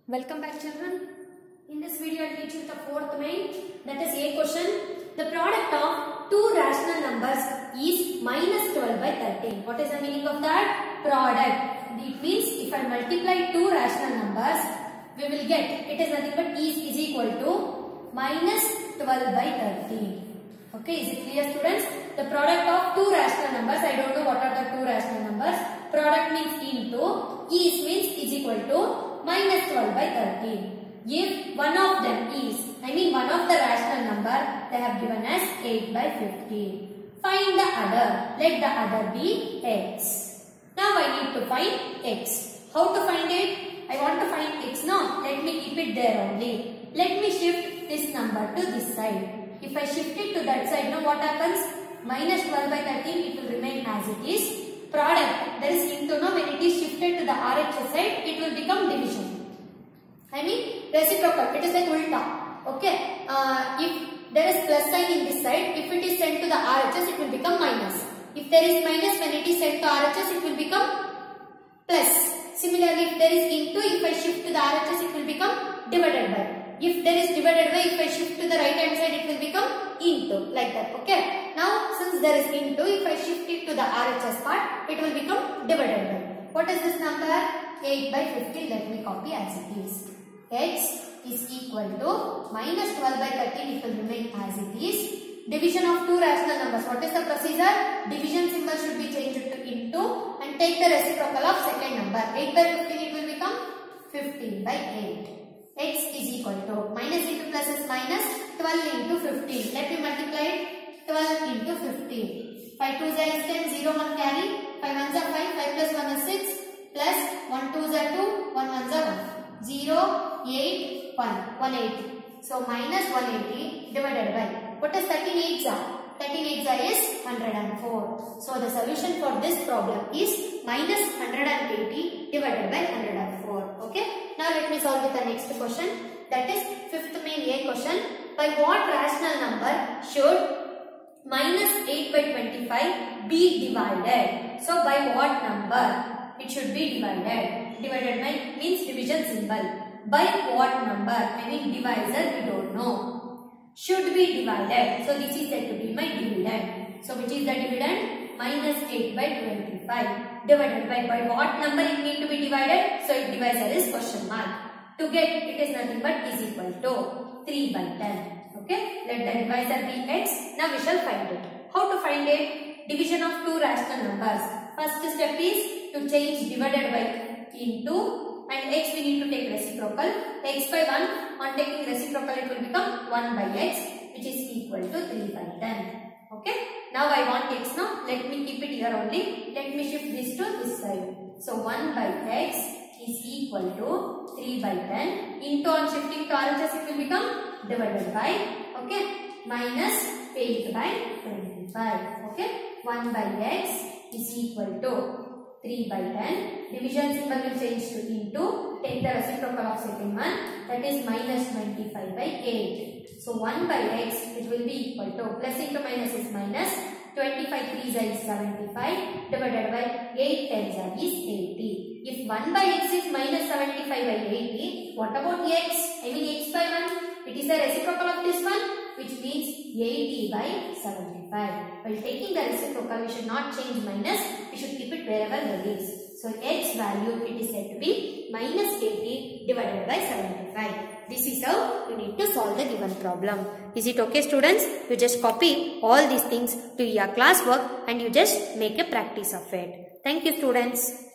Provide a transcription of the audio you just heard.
Welcome back, children. In this video, I will teach you the fourth main, that is A question. The product of two rational numbers is minus 12 by 13. What is the meaning of that? Product. It means if I multiply two rational numbers, we will get, it is nothing but is equal to minus 12 by 13. Okay, is it clear, students? The product of two rational numbers, I don't know what are the two rational numbers. Product means into, means is equal to minus 12 by 13. If one of them is, one of the rational number, they have given as 8 by 15. Find the other. Let the other be x. Now I need to find x. How to find it? I want to find x now. Let me keep it there only. Let me shift this number to this side. If I shift it to that side, now what happens? Minus 12 by 13, it will remain as it is. Product, there is into, now when it is shifted to the RHS side, it will become division. Reciprocal, it is like ulta. Okay, if there is plus sign in this side, if it is sent to the RHS, it will become minus. If there is minus, when it is sent to RHS, it will become plus. Similarly, if there is into, if I shift to the RHS, it will become divided by. If there is divided by, if I shift to the right hand side, it will become into, like that. Okay. Now, since there is into, if I shift it to the RHS part, it will become divided by. What is this number? 8 by 15. Let me copy as it is. X is equal to minus 12 by 13. It will remain as it is. Division of two rational numbers. What is the procedure? Division symbol should be changed to into and take the reciprocal of second number. 8 by 15, it will become 15 by 8. X is equal to minus into plus is minus 12 into 15. Let me multiply it. 12 into 15. 5 2 is 10, 0 1 carry. 5 1 is 5, 5 plus 1 is 6. Plus 1 2 is 2, 1 1 is 1. 0, 8, 1, 180. So minus 180 divided by, what is 13 8s are? 13 8s is 104. So the solution for this problem is minus 180 divided by 104. Okay. Now let me solve with the next question. That is fifth main A question. By what rational number should minus 8 by 25 be divided? So by what number it should be divided? Divided by means division symbol. By what number? Divisor we don't know. Should be divided. So this is said to be my dividend. So which is the dividend? Minus 8 by 25 divided by what number it need to be divided? So its divisor is question mark. To get it is nothing but is equal to 3 by 10. Okay. Let the divisor be x. Now we shall find it. How to find it? Division of two rational numbers. First step is to change divided by into, and x we need to take reciprocal. X by 1, on taking reciprocal it will become 1 by x, which is equal to 3 by 10. Okay. Now I want x now. Let me keep it here only. Let me shift this to this side. So 1 by x is equal to 3 by 10. Into, on shifting to RHS it will become divided by, okay, minus 8 by 25. Okay. 1 by x is equal to 3 by 10. Division symbol will change to into. Take the reciprocal of second one. That is minus 25 by 8. So 1 by x, it will be equal to, plus into minus is minus. 25 3s is 75. Divided by 8 10s is 80. If 1 by x is minus 75 by 80, what about x? X by 1. It is the reciprocal of this one, which means 80 by 75. While taking the reciprocal, we should not change minus. We should keep it wherever there is. So x value, it is said to be minus 80 divided by 75. This is how you need to solve the given problem. Is it okay, students? You just copy all these things to your classwork and you just make a practice of it. Thank you, students.